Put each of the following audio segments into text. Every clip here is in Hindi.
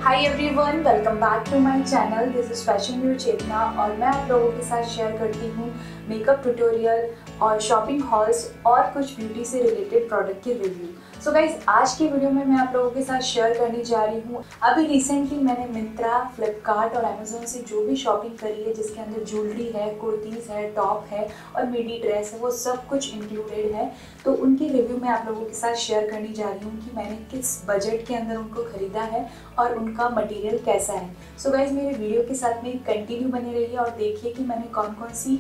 Hi everyone, welcome back to my channel. This is fashion new Chetna और मैं आप लोगों के साथ शेयर करती हूँ मेकअप ट्यूटोरियल और शॉपिंग हॉल्स और कुछ ब्यूटी से रिलेटेड प्रोडक्ट के रिव्यू। सो गाइज, आज की वीडियो में मैं आप लोगों के साथ शेयर करने जा रही हूँ। अभी रिसेंटली मैंने मिंत्रा, फ्लिपकार्ट और अमेजोन से जो भी शॉपिंग करी है, जिसके अंदर ज्वेलरी है, कुर्तीज़ है, टॉप है और मिडी ड्रेस है, वो सब कुछ इंक्लूडेड है। तो उनके रिव्यू मैं आप लोगों के साथ शेयर करने जा रही हूँ कि मैंने किस बजट के अंदर उनको ख़रीदा है और उनका मटेरियल कैसा है। सो गाइज, मेरे वीडियो के साथ में कंटिन्यू बने रहिए और देखिए कि मैंने कौन कौन सी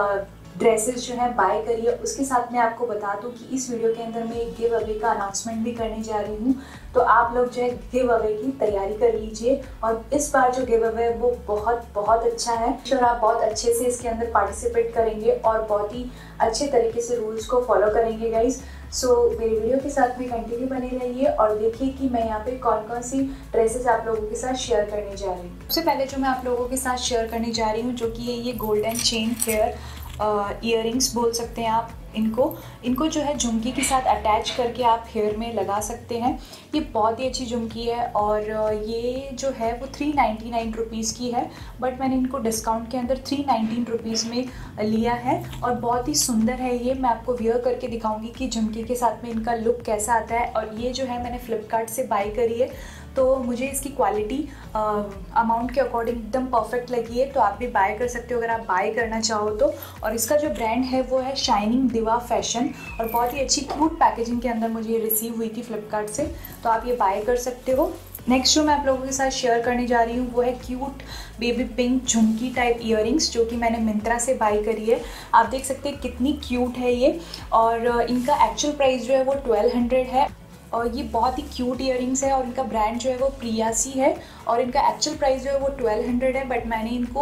ड्रेसेस जो है बाय करी है। उसके साथ मैं आपको बता दूं कि इस वीडियो के अंदर मैं एक गिव अवे का अनाउंसमेंट भी करने जा रही हूं, तो आप लोग जो है गिव अवे की तैयारी कर लीजिए। और इस बार जो गिव अवे है वो बहुत अच्छा है और आप बहुत अच्छे से इसके अंदर पार्टिसिपेट करेंगे और बहुत ही अच्छे तरीके से रूल्स को फॉलो करेंगे गाइज। सो मेरे वीडियो के साथ में कंटिन्यू बने रहिए और देखिए कि मैं यहाँ पे कौन कौन सी ड्रेसेस आप लोगों के साथ शेयर करने जा रही हूँ। सबसे पहले जो मैं आप लोगों के साथ शेयर करने जा रही हूँ, जो कि ये गोल्डन चेन पेयर ईयरिंग्स बोल सकते हैं आप इनको जो है झुमकी के साथ अटैच करके आप हेयर में लगा सकते हैं। ये बहुत ही अच्छी झुमकी है और ये जो है वो 399 रुपीज़ की है, बट मैंने इनको डिस्काउंट के अंदर 319 रुपीज़ में लिया है और बहुत ही सुंदर है ये। मैं आपको वियर करके दिखाऊंगी कि झुमकी के साथ में इनका लुक कैसा आता है। और ये जो है मैंने फ्लिपकार्ट से बाई करी है, तो मुझे इसकी क्वालिटी अमाउंट के अकॉर्डिंग एकदम परफेक्ट लगी है, तो आप भी बाय कर सकते हो अगर आप बाय करना चाहो तो। और इसका जो ब्रांड है वो है शाइनिंग दिवा फैशन और बहुत ही अच्छी क्यूट पैकेजिंग के अंदर मुझे ये रिसीव हुई थी फ्लिपकार्ट से, तो आप ये बाय कर सकते हो। नेक्स्ट जो मैं आप लोगों के साथ शेयर करने जा रही हूँ वो है क्यूट बेबी पिंक झुमकी टाइप ईयरिंग्स, जो कि मैंने मिंत्रा से बाई करी है। आप देख सकते हैं कितनी क्यूट है ये और इनका एक्चुअल प्राइस जो है वो 1200 है और ये बहुत ही क्यूट ईयरिंग्स है और इनका ब्रांड जो है वो प्रियासी है और इनका एक्चुअल प्राइस जो है वो 1200 है, बट मैंने इनको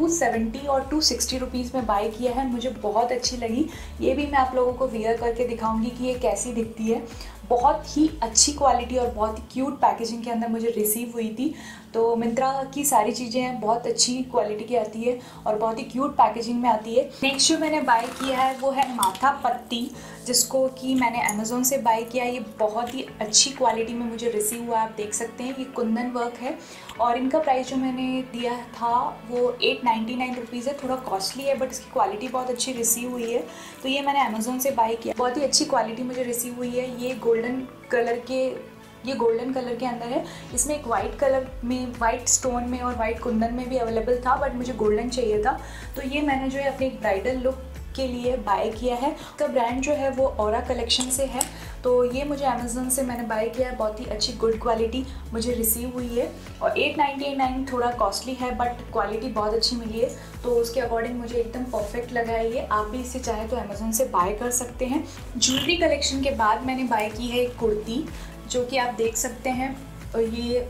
270 और 260 रुपीज़ में बाय किया है। मुझे बहुत अच्छी लगी। ये भी मैं आप लोगों को वियर करके दिखाऊंगी कि ये कैसी दिखती है। बहुत ही अच्छी क्वालिटी और बहुत ही क्यूट पैकेजिंग के अंदर मुझे रिसीव हुई थी। तो मिंत्रा की सारी चीज़ें बहुत अच्छी क्वालिटी की आती है और बहुत ही क्यूट पैकेजिंग में आती है। नेक्स्ट जो मैंने बाय किया है वो है माथा पत्ती, जिसको कि मैंने अमेज़ोन से बाय किया है। ये बहुत ही अच्छी क्वालिटी में मुझे रिसीव हुआ, आप देख सकते हैं। ये कुंदन वर्क है और इनका प्राइस जो मैंने दिया था वो 899 रुपीज़ है। थोड़ा कॉस्टली है बट इसकी क्वालिटी बहुत अच्छी रिसीव हुई है, तो ये मैंने अमेज़ोन से बाय किया। बहुत ही अच्छी क्वालिटी मुझे रिसीव हुई है। ये गोल्डन कलर के अंदर है। इसमें एक वाइट कलर में, वाइट स्टोन में और वाइट कुंदन में भी अवेलेबल था, बट मुझे गोल्डन चाहिए था, तो ये मैंने जो है अपने एक ब्राइडल लुक के लिए बाय किया है। इसका ब्रांड जो है वो ऑरा कलेक्शन से है, तो ये मुझे अमेज़न से मैंने बाय किया है। बहुत ही अच्छी गुड क्वालिटी मुझे रिसीव हुई है और 899 थोड़ा कॉस्टली है बट क्वालिटी बहुत अच्छी मिली है, तो उसके अकॉर्डिंग मुझे एकदम परफेक्ट लगा है ये। आप भी इसे चाहे तो अमेज़न से बाय कर सकते हैं। ज्वेलरी कलेक्शन के बाद मैंने बाय की है एक कुर्ती, जो कि आप देख सकते हैं। ये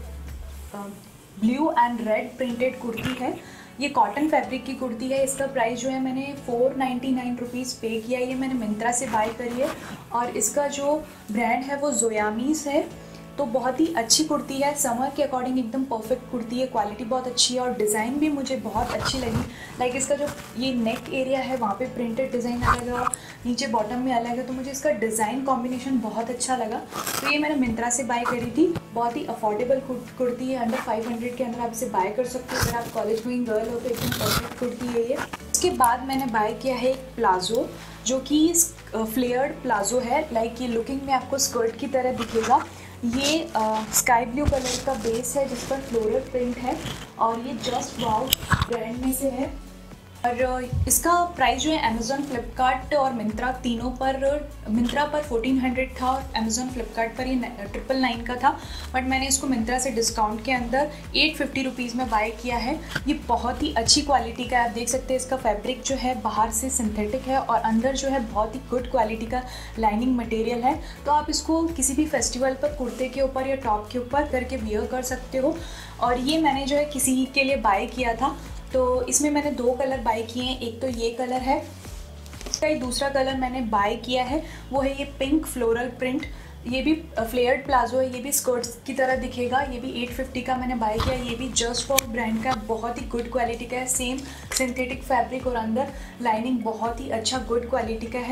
blue and red printed kurti है। ये कॉटन फैब्रिक की कुर्ती है। इसका प्राइस जो है मैंने 499 रुपीज़ पे किया। ये मैंने मिंत्रा से बाय करी है और इसका जो ब्रांड है वो जोयामीस है। तो बहुत ही अच्छी कुर्ती है, समर के अकॉर्डिंग एकदम परफेक्ट कुर्ती है। क्वालिटी बहुत अच्छी है और डिज़ाइन भी मुझे बहुत अच्छी लगी। लाइक इसका जो ये नेक एरिया है वहाँ पे प्रिंटेड डिज़ाइन अलग है, नीचे बॉटम में अलग है, तो मुझे इसका डिज़ाइन कॉम्बिनेशन बहुत अच्छा लगा। तो ये मैंने मिंत्रा से बाय करी थी। बहुत ही अफोर्डेबल कुर्ती है, अंडर 500 के अंदर आप इसे बाय कर सकते हो। अगर आप कॉलेज गोइंग गर्ल हो तो एकदम परफेक्ट कुर्ती है ये। उसके बाद मैंने बाय किया है एक प्लाजो, जो कि फ्लेयर्ड प्लाजो है। लाइक ये लुकिंग में आपको स्कर्ट की तरह दिखेगा। ये स्काई ब्लू कलर का बेस है जिस पर फ्लोरल प्रिंट है और ये जस्ट वाओ ब्रांड में से है। और इसका प्राइस जो है अमेज़ॉन, फ्लिपकार्ट और मिंत्रा तीनों पर, मिंत्रा पर 1400 था और अमेज़ॉन फ्लिपकार्ट पर ये 999 का था, बट मैंने इसको मिंत्रा से डिस्काउंट के अंदर 850 रुपीज़ में बाय किया है। ये बहुत ही अच्छी क्वालिटी का है। आप देख सकते हैं इसका फैब्रिक जो है बाहर से सिंथेटिक है और अंदर जो है बहुत ही गुड क्वालिटी का लाइनिंग मटेरियल है। तो आप इसको किसी भी फेस्टिवल पर कुर्ते के ऊपर या टॉप के ऊपर करके वियर कर सकते हो। और ये मैंने जो है किसी के लिए बाय किया था, तो इसमें मैंने 2 कलर बाय किए हैं। एक तो ये कलर है, इसका दूसरा कलर मैंने बाय किया है वो है ये पिंक फ्लोरल प्रिंट। ये भी फ्लेयर्ड प्लाजो है, ये भी स्कर्ट्स की तरह दिखेगा। ये भी 850 का मैंने बाय किया। ये भी जस्ट फॉर ब्रांड का, बहुत ही गुड क्वालिटी का है। सेम सिंथेटिक फैब्रिक और अंदर लाइनिंग बहुत ही अच्छा गुड क्वालिटी का है।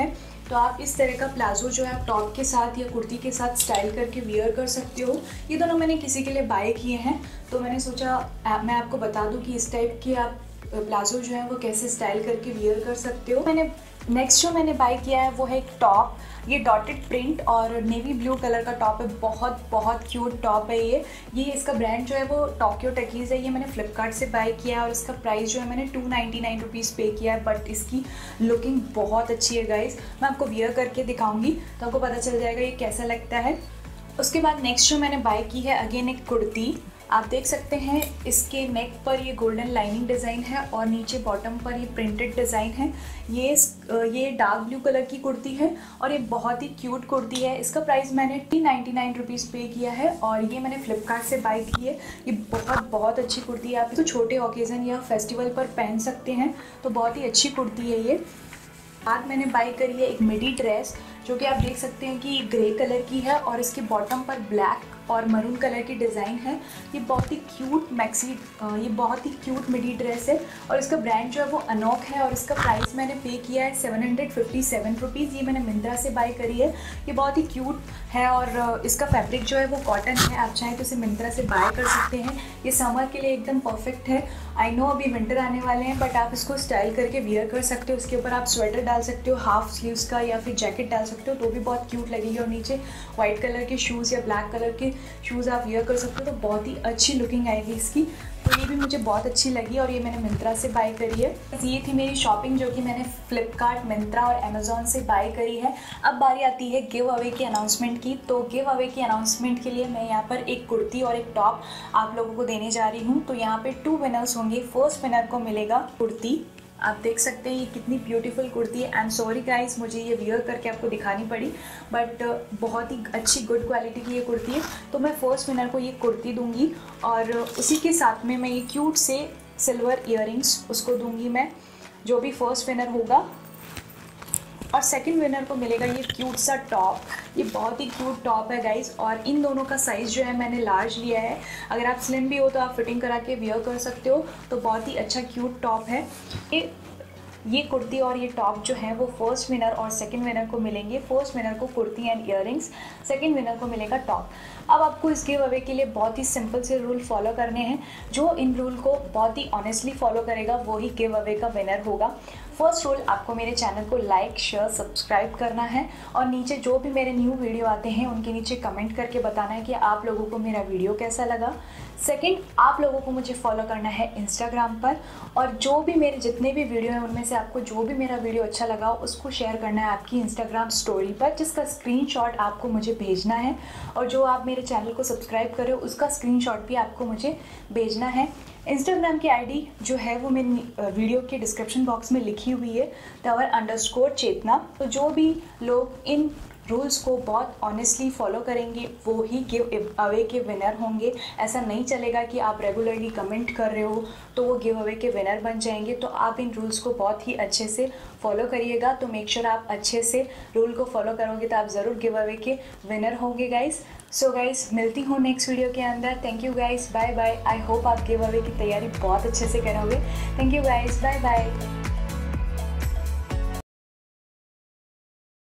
तो आप इस तरह का प्लाजो जो है आप टॉप के साथ या कुर्ती के साथ स्टाइल करके वियर कर सकते हो। ये दोनों मैंने किसी के लिए बाय किए हैं, तो मैंने सोचा मैं आपको बता दूं कि इस टाइप के आप प्लाजो जो है वो कैसे स्टाइल करके वियर कर सकते हो। नेक्स्ट जो मैंने बाय किया है वो है एक टॉप। ये डॉटेड प्रिंट और नेवी ब्लू कलर का टॉप है, बहुत क्यूट टॉप है ये इसका ब्रांड जो है वो टोक्यो टकीज़ है। ये मैंने फ्लिपकार्ट से बाय किया है और इसका प्राइस जो है मैंने 299 रुपीज़ पे किया है, बट इसकी लुकिंग बहुत अच्छी है गाइस। मैं आपको वियर करके दिखाऊंगी तो आपको पता चल जाएगा ये कैसा लगता है। उसके बाद नेक्स्ट जो मैंने बाय की है अगेन एक कुर्ती। आप देख सकते हैं इसके नेक पर ये गोल्डन लाइनिंग डिज़ाइन है और नीचे बॉटम पर ये प्रिंटेड डिज़ाइन है। ये डार्क ब्लू कलर की कुर्ती है और ये बहुत ही क्यूट कुर्ती है। इसका प्राइस मैंने 399 रुपीज़ पे किया है और ये मैंने फ्लिपकार्ट से बाय की है। ये बहुत अच्छी कुर्ती है, आप इसको छोटे ओकेज़न या फेस्टिवल पर पहन सकते हैं, तो बहुत ही अच्छी कुर्ती है ये। बाद मैंने बाय करी है एक मिडी ड्रेस, जो कि आप देख सकते हैं कि ग्रे कलर की है और इसके बॉटम पर ब्लैक और मरून कलर की डिज़ाइन है। ये बहुत ही क्यूट मिडी ड्रेस है और इसका ब्रांड जो है वो अनोक है और इसका प्राइस मैंने पे किया है 757 रुपीज़। ये मैंने मिंत्रा से बाय करी है। ये बहुत ही क्यूट है और इसका फैब्रिक जो है वो कॉटन है। आप चाहें तो इसे मिंत्रा से बाय कर सकते हैं। ये समर के लिए एकदम परफेक्ट है। आई नो अभी विंटर आने वाले हैं, बट आप इसको स्टाइल करके वियर कर सकते हो। उसके ऊपर आप स्वेटर डाल सकते हो, हाफ स्लीव्स का, या फिर जैकेट डाल सकते हो, तो भी बहुत क्यूट लगेगी। और नीचे वाइट कलर के शूज़ या ब्लैक कलर के शूज़ आप वियर कर सकते हो, तो बहुत ही अच्छी लुकिंग आएगी इसकी। तो ये भी मुझे बहुत अच्छी लगी और ये मैंने मिंत्रा से बाय करी है। ये थी मेरी शॉपिंग जो कि मैंने फ्लिपकार्ट, मिंत्रा और अमेज़ॉन से बाय करी है। अब बारी आती है गिव अवे की अनाउंसमेंट की। तो गिव अवे की अनाउंसमेंट के लिए मैं यहाँ पर एक कुर्ती और एक टॉप आप लोगों को देने जा रही हूँ। तो यहाँ पे 2 विनर्स होंगे। फर्स्ट विनर को मिलेगा कुर्ती। आप देख सकते हैं ये कितनी ब्यूटीफुल कुर्ती है। आई एम सॉरी गाइस, मुझे ये वियर करके आपको दिखानी पड़ी, बट बहुत ही अच्छी गुड क्वालिटी की ये कुर्ती है। तो मैं फर्स्ट विनर को ये कुर्ती दूंगी और उसी के साथ में मैं ये क्यूट से सिल्वर इयररिंग्स उसको दूंगी मैं, जो भी फर्स्ट विनर होगा। और सेकंड विनर को मिलेगा ये क्यूट सा टॉप। ये बहुत ही क्यूट टॉप है गाइस और इन दोनों का साइज़ जो है मैंने लार्ज लिया है। अगर आप स्लिम भी हो तो आप फिटिंग करा के वियर कर सकते हो। तो बहुत ही अच्छा क्यूट टॉप है ये कुर्ती और ये टॉप जो है वो फर्स्ट विनर और सेकंड विनर को मिलेंगे। फर्स्ट विनर को kurti and earrings, second winner को मिलेगा टॉप। अब आपको इस गिव अवे के लिए बहुत ही सिंपल से रूल फॉलो करने हैं। जो इन रूल को बहुत ही ऑनेस्टली फॉलो करेगा वो ही गिव अवे का विनर होगा। फर्स्ट रूल, आपको मेरे चैनल को लाइक, शेयर, सब्सक्राइब करना है और नीचे जो भी मेरे न्यू वीडियो आते हैं उनके नीचे कमेंट करके बताना है कि आप लोगों को मेरा वीडियो कैसा लगा। सेकंड, आप लोगों को मुझे फॉलो करना है इंस्टाग्राम पर और जो भी मेरे जितने भी वीडियो हैं उनमें से आपको जो भी मेरा वीडियो अच्छा लगा उसको शेयर करना है आपकी इंस्टाग्राम स्टोरी पर, जिसका स्क्रीनशॉट आपको मुझे भेजना है। और जो आप मेरे चैनल को सब्सक्राइब कर रहे हो उसका स्क्रीनशॉट भी आपको मुझे भेजना है। इंस्टाग्राम की आईडी जो है वो मेरी वीडियो के डिस्क्रिप्शन बॉक्स में लिखी हुई है, tower_चेतना। तो जो भी लोग इन रूल्स को बहुत ऑनेस्टली फॉलो करेंगे वो ही गिव अवे के विनर होंगे। ऐसा नहीं चलेगा कि आप रेगुलरली कमेंट कर रहे हो तो वो गिव अवे के विनर बन जाएंगे। तो आप इन रूल्स को बहुत ही अच्छे से फॉलो करिएगा। तो मेक श्योर आप अच्छे से रूल को फॉलो करोगे तो आप ज़रूर गिव अवे के विनर होंगे गाइस। सो गाइस, मिलती हूँ नेक्स्ट वीडियो के अंदर। Thank you guys, bye bye. I hope आप गिव अवे की तैयारी बहुत अच्छे से करोगे। Thank you guys, bye bye.